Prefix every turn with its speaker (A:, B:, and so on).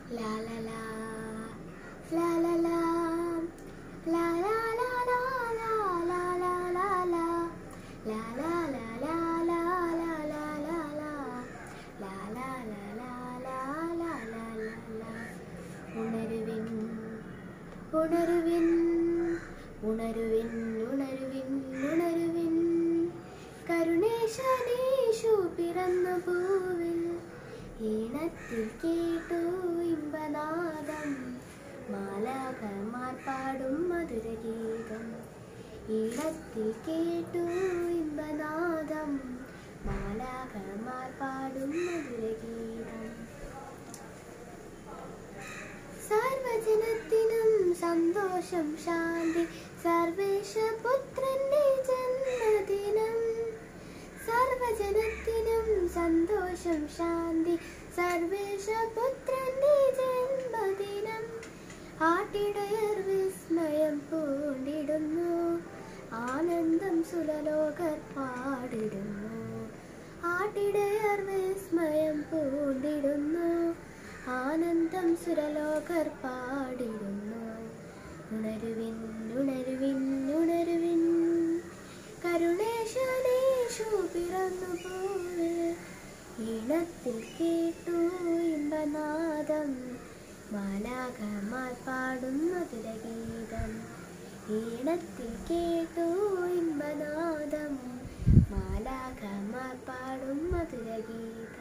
A: La la la, la la la, la la la la la la la la la, la la la la la la la la la, la la la la la la la la. ഉണരുവിൻ ഉണരുവിൻ ഉണരുവിൻ ഉണരുവിൻ ഉണരുവിൻ കരുണേശനേശു പിറന്ന പൂവിൽ ഈണത്തിൽ കേട്ടു ഇമ്പനാദം മാലാഖമാർ പാടും മധുരഗീതം ഈണത്തിൽ കേട്ടു ഇമ്പനാദം മാലാഖമാർ പാടും മധുരഗീതം സർവജനത്തിനും സന്തോഷം ശാന്തി സർവേശപുത്രന്റെ ജന്മദിനം സർവജനത്തിനും സന്തോഷം ശാന്തി സർവേശപുത്രന്റെ ജന്മദിനം ആട്ടിടയർ വിസ്മയം പൂണ്ടിടുന്നു ആനന്ദം സുരലോകർ പാടിടുന്നു ആട്ടിടയർ വിസ്മയം പൂണ്ടിടുന്നു ആനന്ദം സുരലോകർ പാടിടുന്നു ഉണരുവിൻ ഉണരുവിൻ ഉണരുവിൻ കരുണേശനേശു പിറന്നു പൂവിൽ ഈണത്തിൽ കേട്ടു ഇമ്പനാദം മാലാഖമാർ പാടും മധുരഗീതം ഈണത്തിൽ കേട്ടു ഇമ്പനാദം മാലാഖമാർ പാടും മധുരഗീതം